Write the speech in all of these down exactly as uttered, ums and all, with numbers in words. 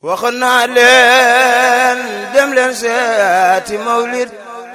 waxoon naa leen dem leen seeti mawlid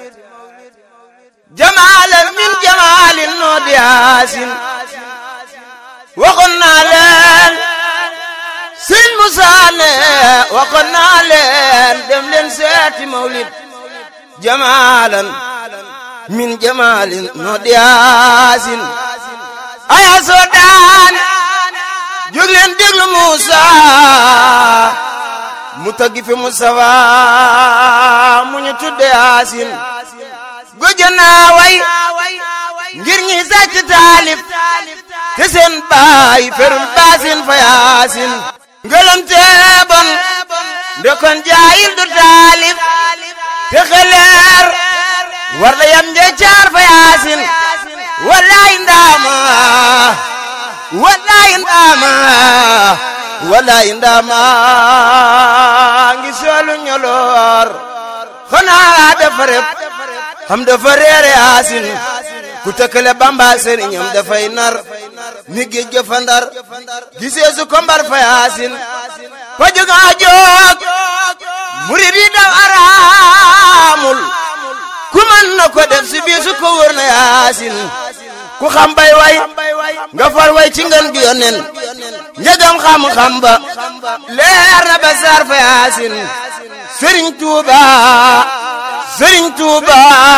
jamaalan min jamaalin noo di yaasin waxoon naa leen Sëriñ Musaa ne waxoon naa leen dem leen seeti mawlid jamaalan min jamaalin noo di yaasin aya soo daan jóg leen déglu Musaa mu taggi fi Mustafa mu ñu tudde yaasin gojanaa way ngir ñi sàcc taalif te seen baay ferul baasin fa yaasin ngëlam teebon ndekon jaayil du taalif te xeleer war da yam nje caar fa yaasin wallaay ndaama wallaay ndaama wallaay ndaama ngi soolu ñoloor xanaa dafa rep xam dafa reere yaasin ku tëkkale Bamba sëriñam dafay nar ni géej ga fa Ndar gisee su ko mbar fa yaasin fa jóg a jóg murid yi daw araamul ku mën na ko def si bii su ko wër na yaasin ku xam bay way nga far way ci ngën gi yonen njëgam xam-xam ba leer na ba saar fa yaasin Sëriñ Tuuba Sëriñ Tuuba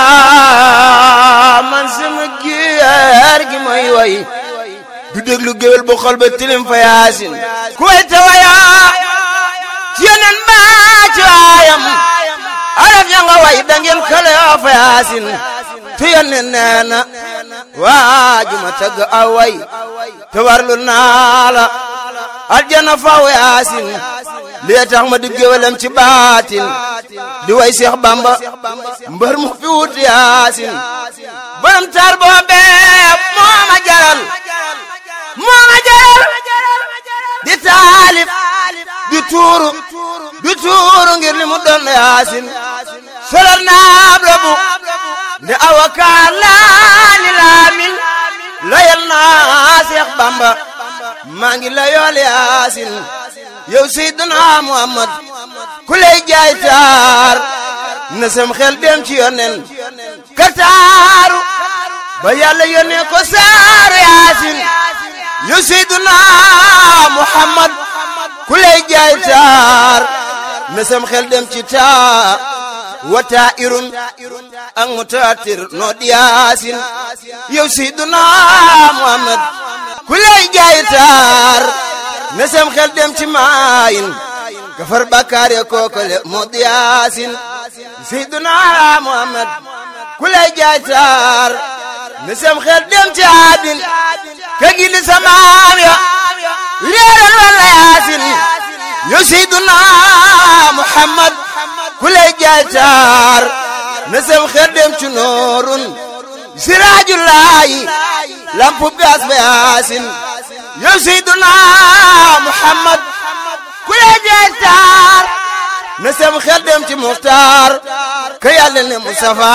man sama gier gi may way du déglu géwél bu xol ba tilim fa yaasin ku way te waya ci yonen ba ci waayam araf ya nga way dangeen kale yoo fa yaasin te yonen nee na waajuma tagg aw way te warlu naa la aljana faw yaasin lii tax ma di géwélam ci baatin di way Seex Bamba mbër mu fi wut yaasin borom taar boobee moo ma jaral moo ma jaral di taalif di tuuru di tuuru ngir li mu doon yaasin solal naab rabu nde awakaan laa ni laamin layal naa Seex Bamba maa ngi layool yaasin yow Seydina Muhammad ku lay jaay taar na sam xel dem ci yonen ka taaru ba yàlla yónnee ko saaru yaasin yow Seydina Muhammad ku lay jaay taar na sam xel dem ci taar wata irun ak mutaatir noo di yaasin yow Seydina Muhammad ku lay jaay taar na sam xel dem ci maayin kafar bakkaar ya kookale moo di yaasin Seydina Muhammad ku lay jaay taar na sam xel dem ci aadin ka gindi sa maam ya leeral walla yaasin yow Seydina Muhammad ku lay jaay taar na sam xel dem ci noorun siraajulaayi lampu baas ba yaasin yow Seydina Muhammad ku lay jaay taar na sam xel dem ci Muxtaar ka yàlla ne Mustafa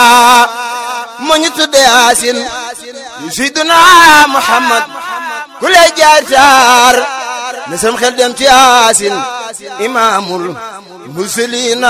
moo ñu tudde yaasin yow Seydina Muhammad ku lay jaay taar na sam xel dem ci yaasin imaamul mursaliina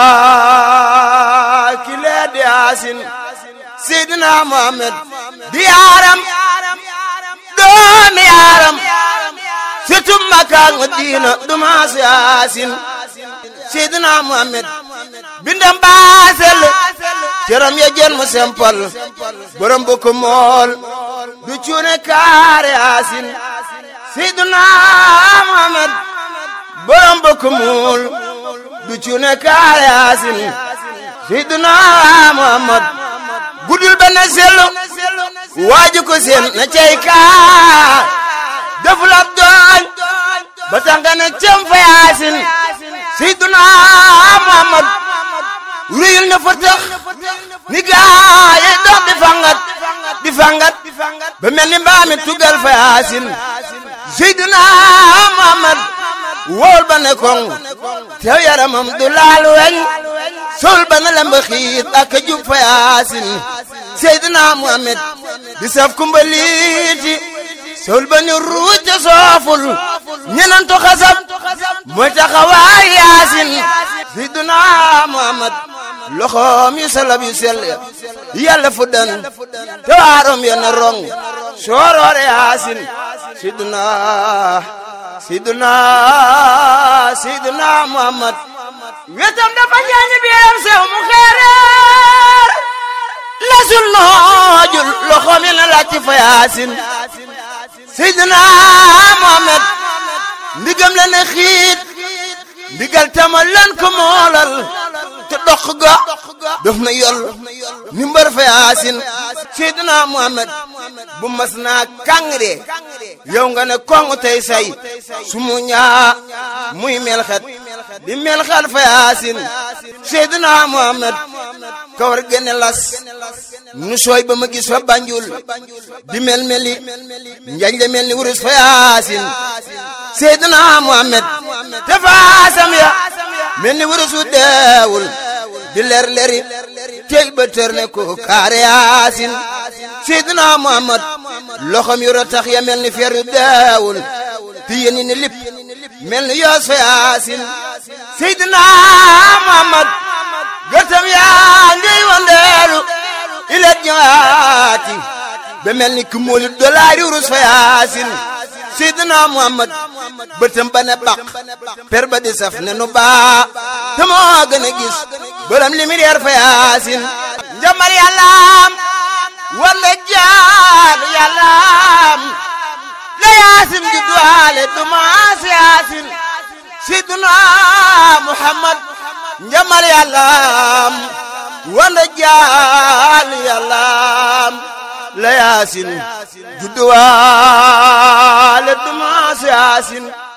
ki lee di yaasin Seydina Muhammad di yaaram doomi yaaram surtout Makka ak Madina du maas yaasin Seydina Muhammad bindam baasel ceram ya jeen mu sempal borom bu ko mool du cuune kaar yaasin Seydina Muhammad borom bu ko mool du cuune kaar yaasin Seydina Muhammad gudul ba na sellu waaju ko seen na cay kaar deful ab dooñ ba tanga na cem fa yaasin Seydina Muhammad ruyul na fa tax ni gaaye dox di fangat di fangat ba mel ni mbaami tugal fa yaasin Seydina Muhammad wóol ba ne koŋ tew yaramam du laal weñ sol ba na lemba xiit ak a jub fa yaasin Seydina Muhammad di saf kumbaliiti sol ba ni ruuj ca sooful ñenantu xasab mooy taxawaay loxoom yu salab yu sell yàlla fu dan te waarom ya na rong sooroore yaasin siduna siduna siduna muhammad wetam dafa ñaañi biiram sew mu xeereer lasul noojul loxoom ya na laaj fa yaasin siduna muhammad ndigam la ne xiit ndigal tama lan ko moolal te dox ga daf na yol ni mbar fa yaasin seydina muhammad bu mas naa kàngre yow nga ne kong tey say su mu ñaa muy melxet di melxet fa yaasin seydina muhammad kawar gene las nu sooy ba ma gis fa banjul di mel meli njañ le mel ni wurus fa yaasin seydina muhammad te faasam ya mel ni wurusu deewul di ler leri teel ba tër ne ko kaare yaasin seydina muhammad loxom yu ratax ya mel ni fer yu deewul ti yeni ni lip mel ni yoos fa yaasin seydina muhammad gëtam yaa ngiy wandeelu ilet ñaati ba mel ni ku mooli dolaari wurus fa yaasin seydina muhammad bëtam ba ne baq per ba di saf ne nu baa te moo gën a gis bëram li mi reer fa yaasin njamar yàllaam walla jaar yàllaam la yaasin di duwaale du maas yaasin seydina muhammad njamar yàllaam walla jaar yàllaam la yaasin judduwaale du maas yaasin